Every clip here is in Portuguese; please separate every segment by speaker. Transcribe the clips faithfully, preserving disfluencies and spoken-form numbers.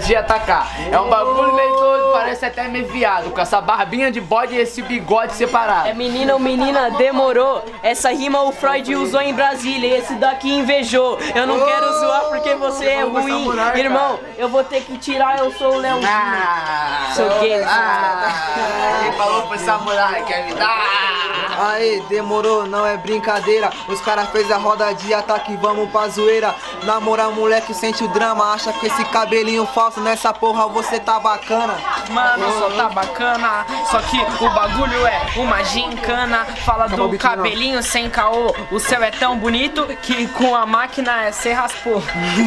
Speaker 1: de atacar. É um bagulho meio doido, parece até meio viado, com essa barbinha de bode e esse bigode separado.
Speaker 2: É menina ou menina, demorou. Essa rima o Freud usou em Brasília e esse daqui invejou. Eu não quero zoar porque você é ruim. Irmão, eu vou ter que tirar, eu sou o Leãozinho.
Speaker 1: Ah,
Speaker 2: Sou gay.
Speaker 1: Ah, quem falou pro samurai quer me dar?
Speaker 3: Aê, demorou, não é brincadeira. Os caras fez a roda de ataque, vamos pra zoeira. Na moral, moleque, sente o drama. Acha que esse cabelinho falso nessa porra você tá bacana.
Speaker 4: Mano, só tá bacana. Só que o bagulho é uma gincana. Fala do cabelinho sem caô. O céu é tão bonito que com a máquina é cê raspou.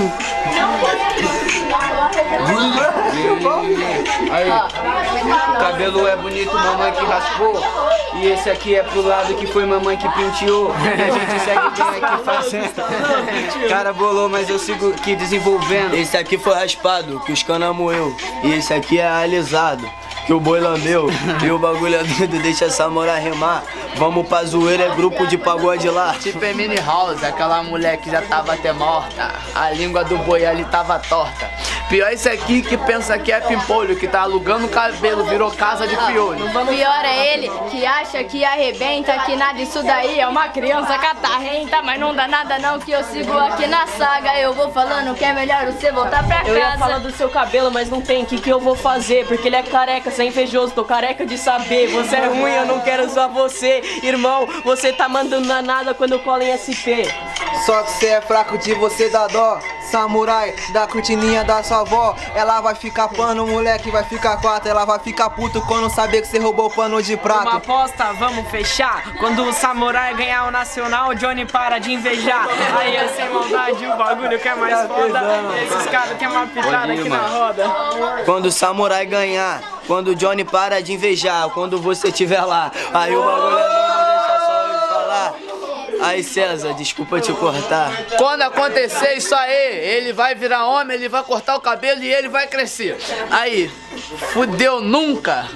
Speaker 5: Aí, o cabelo é bonito, mamãe que raspou. E esse aqui é pro lado que foi mamãe que penteou. E a gente segue bem aqui fazendo. Cara bolou, mas eu sigo aqui desenvolvendo. Esse aqui foi raspado, que os cana moeu. E esse aqui é alisado, que o boi lambeu. E o bagulho é doido, deixa essa mora rimar. Vamos pra zoeira, é grupo de pagode lá.
Speaker 1: Tipo Emily House, aquela mulher que já tava até morta. A língua do boi ali tava torta. Pior esse aqui que pensa que é pimpolho, que tá alugando o cabelo, virou casa de piolho.
Speaker 6: Pior é ele que acha que arrebenta, que nada disso daí é uma criança catarrenta. Mas não dá nada não que eu sigo aqui na saga. Eu vou falando que é melhor você voltar pra casa.
Speaker 2: Eu ia falar do seu cabelo, mas não tem, o que que eu vou fazer? Porque ele é careca, você é invejoso, tô careca de saber. Você é ruim, eu não quero zoar você. Irmão, você tá mandando na nada quando eu colo em S P.
Speaker 3: Só que você é fraco de você dá dó. Samurai da cortininha da sua avó. Ela vai ficar pano, moleque vai ficar quatro. Ela vai ficar puto quando saber que você roubou pano de prato.
Speaker 4: Uma aposta, vamos fechar. Quando o samurai ganhar o nacional, o Johnny para de invejar. Aí é sem maldade, o bagulho que é mais foda. Esses caras querem uma pitada aqui na roda.
Speaker 5: Quando o samurai ganhar, quando o Johnny para de invejar, quando você estiver lá, aí o bagulho é doido, deixa só eu falar. Aí César, desculpa te cortar.
Speaker 1: Quando acontecer isso aí, ele vai virar homem, ele vai cortar o cabelo e ele vai crescer. Aí, fudeu nunca.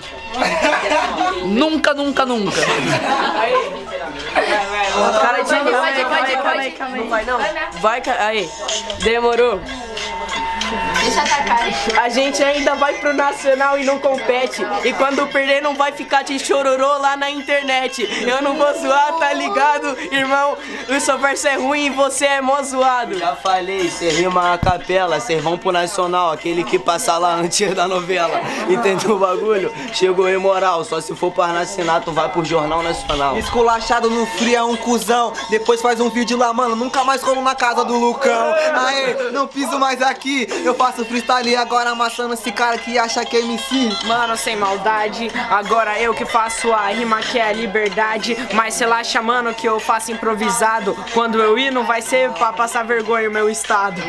Speaker 1: Nunca, nunca, nunca.
Speaker 2: Aí. Cara de calma aí, calma aí, calma aí, calma aí. Não vai não. Vai, aí. Demorou.
Speaker 6: Deixa atacar.
Speaker 2: A gente ainda vai pro nacional e não compete. E quando perder não vai ficar de chororô lá na internet. Eu não vou zoar, tá ligado? Irmão, o seu verso é ruim e você é mó zoado.
Speaker 5: Já falei, cê rima a capela, cês vão pro nacional, aquele que passa lá antes da novela. Entendeu o bagulho? Chegou imoral, só se for para assinato vai pro Jornal Nacional.
Speaker 3: Esculachado no frio é um cuzão. Depois faz um vídeo lá, mano, nunca mais colo na casa do Lucão. Aê, não piso mais aqui. Eu faço freestyle agora amassando esse cara que acha que é M C.
Speaker 4: Mano, sem maldade, agora eu que faço a rima que é a liberdade. Mas relaxa, mano, que eu faço improvisado. Quando eu ir não vai ser pra passar vergonha o meu estado.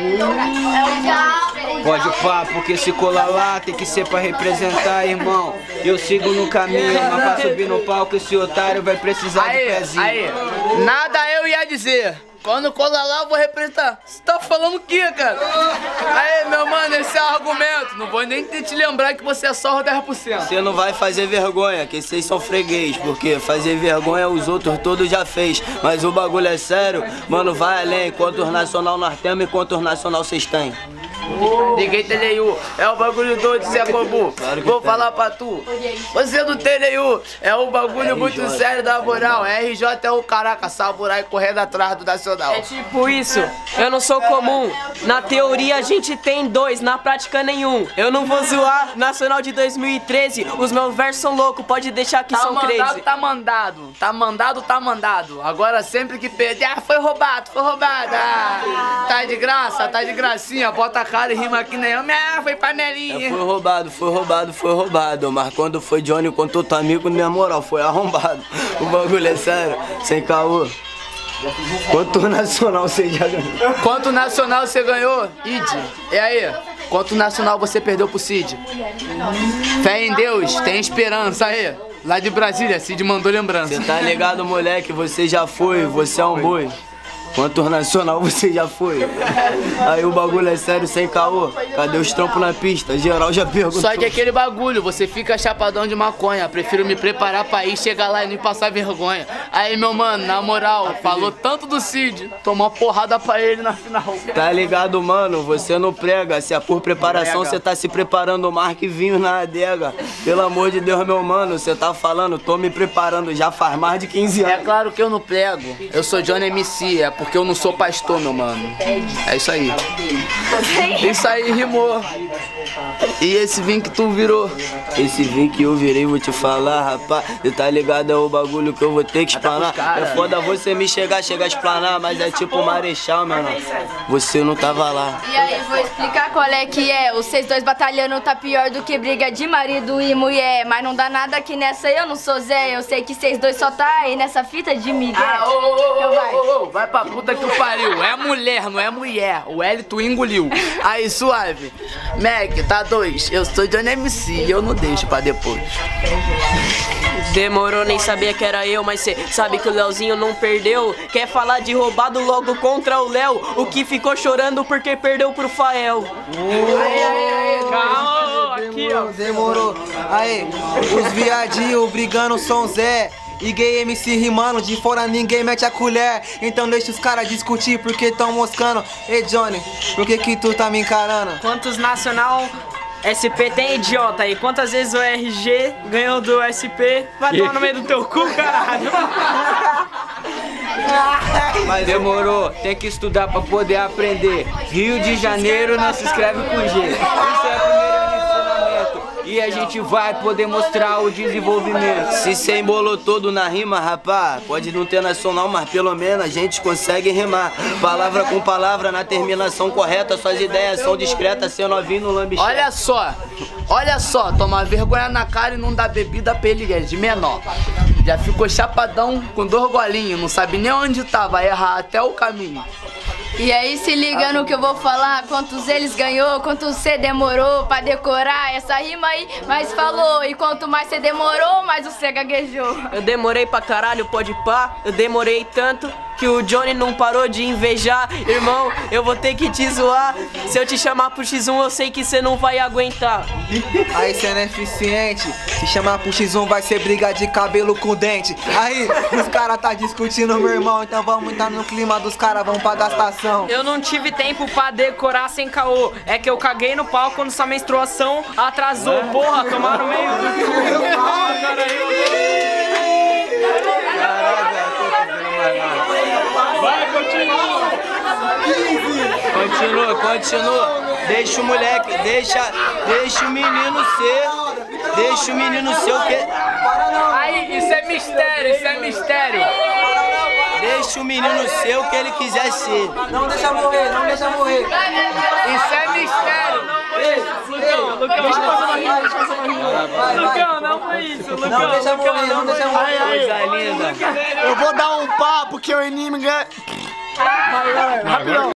Speaker 5: Pode pá, porque se colar lá tem que ser pra representar, irmão. Eu sigo no caminho, mas pra subir no palco esse otário vai precisar
Speaker 1: aí,
Speaker 5: de pezinho.
Speaker 1: Aí, nada eu ia dizer. Quando colar lá eu vou representar. Você tá falando o quê, cara? Aí, meu mano, esse é o argumento. Não vou nem te lembrar que você é só o dez por cento.
Speaker 5: Você não vai fazer vergonha, que vocês são freguês. Porque fazer vergonha os outros todos já fez. Mas o bagulho é sério, mano, vai além. Quantos nacional nós temos e quantos nacional vocês têm?
Speaker 1: Ninguém tem nenhum, é o bagulho doido, Zé Bobu.
Speaker 5: Claro
Speaker 1: Vou
Speaker 5: tem.
Speaker 1: falar pra tu. Você não tem nenhum, é um bagulho
Speaker 5: R J.
Speaker 1: muito sério da moral. R J é o caraca, samurai correndo atrás do nacional.
Speaker 2: É tipo isso, eu não sou comum. Na teoria a gente tem dois, na prática nenhum. Eu não vou zoar, nacional de dois mil e treze. Os meus versos são loucos, pode deixar que
Speaker 1: Tá
Speaker 2: são
Speaker 1: mandado,
Speaker 2: crazy.
Speaker 1: tá mandado. Tá mandado, tá mandado. Agora sempre que perder, ah, foi roubado, foi roubado. Ah, tá de graça, tá de gracinha. Bota a cara e rima aqui nem eu. Ah, foi panelinha.
Speaker 5: É, foi roubado, foi roubado, foi roubado. Mas quando foi Johnny com todo amigo, na moral, foi arrombado. O bagulho é sério, sem caô. Quanto nacional você já ganhou?
Speaker 1: Quanto nacional você ganhou? Id. E aí? Quanto nacional você perdeu pro Cid? Fé em Deus, tem esperança aí. Lá de Brasília, Cid mandou lembrança.
Speaker 5: Você tá ligado, moleque? Você já foi, você é um boi.
Speaker 7: quantos nacional você já foi? Aí o bagulho é sério, sem caô. Cadê os trampos na pista? Geral já perguntou.
Speaker 1: Só que aquele bagulho, você fica chapadão de maconha. Prefiro me preparar pra ir, chegar lá e nem passar vergonha. Aí, meu mano, na moral, falou tanto do Cid, tomou uma porrada pra ele na final.
Speaker 7: Tá ligado, mano? Você não prega. Se é por preparação, você tá se preparando mais que vinho na adega. Pelo amor de Deus, meu mano, você tá falando, tô me preparando já faz mais de quinze anos.
Speaker 1: É claro que eu não prego. Eu sou Johnny M C, é porque eu não sou pastor, meu mano. É isso aí. Isso aí, rimou. E esse vinho que tu virou?
Speaker 7: Esse vinho que eu virei, vou te falar, rapaz. Você tá ligado, é o bagulho que eu vou ter que explanar. É foda você me chegar, chegar a explanar, mas é tipo Marechal, meu irmão. Você não tava lá.
Speaker 6: E aí, vou explicar qual é que é. Vocês dois batalhando tá pior do que briga de marido e mulher. Mas não dá nada aqui nessa, eu não sou Zé. Eu sei que vocês dois só tá aí nessa fita de Miguel.
Speaker 1: Ah, ô, ô,
Speaker 6: Então vai.
Speaker 1: ô, ô, ô, vai pra puta que o pariu. É mulher, não é mulher. O L tu engoliu. Aí, suave. Mac, tá dois. Eu sou Johnny M C e eu não deixo pra depois.
Speaker 2: Demorou, nem sabia que era eu, mas cê sabe que o Leozinho não perdeu. Quer falar de roubado logo contra o Léo, o que ficou chorando porque perdeu pro Fael.
Speaker 1: Aí, aí, aí,
Speaker 4: Calma, aqui, ó.
Speaker 3: Demorou. Aí, os viadinhos brigando São Zé. E gay M C rimando, de fora ninguém mete a colher. Então deixa os caras discutir porque tão moscando. Ei Johnny, por que que tu tá me encarando?
Speaker 4: Quantos nacional S P tem, idiota? E quantas vezes o R G ganhou do S P? Vai tomar no meio do teu cu, caralho.
Speaker 5: Mas demorou, tem que estudar pra poder aprender. Rio de Janeiro não se escreve com G. Isso é o primeiro ensinamento. E a gente vai poder mostrar o desenvolvimento.
Speaker 7: Se cê embolou todo na rima, rapá, pode não ter nacional, mas pelo menos a gente consegue rimar. Palavra com palavra, na terminação correta, suas ideias são discretas, seu novinho no lambichão.
Speaker 1: olha só, olha só, tomar vergonha na cara e não dar bebida pra ele, é de menor. Já ficou chapadão com dois golinhos, não sabe nem onde tá, vai errar até o caminho.
Speaker 6: E aí se liga no que eu vou falar, quantos eles ganhou, quanto você demorou pra decorar essa rima aí, mas falou. E quanto mais você demorou, mais você gaguejou.
Speaker 2: Eu demorei pra caralho, pode pá, eu demorei tanto que o Johnny não parou de invejar. Irmão, eu vou ter que te zoar. Se eu te chamar pro X um, eu sei que você não vai aguentar.
Speaker 3: Aí cê não é eficiente. Se chamar pro X um vai ser briga de cabelo com dente. Aí, os caras tá discutindo, meu irmão. Então vamos entrar no clima dos caras, vamos pra gastação.
Speaker 4: Eu não tive tempo pra decorar sem caô. É que eu caguei no pau quando sua menstruação atrasou. Porra, tomaram meio do
Speaker 5: Vai, continua.
Speaker 7: Continua, continua. Deixa o moleque, deixa, deixa o menino ser. Deixa o menino ser o que.
Speaker 1: Aí, isso é mistério, isso é mistério.
Speaker 7: Deixa o menino ser o que ele quiser ser.
Speaker 3: Não deixa morrer, não deixa morrer.
Speaker 1: Isso é mistério.
Speaker 4: Lucão, Lucão, Lucão, não foi isso. Lucão,
Speaker 3: Não deixa morrer, não deixa morrer.
Speaker 7: Coisa linda.
Speaker 8: Eu vou dar um papo que o inimigo é... Rapidão.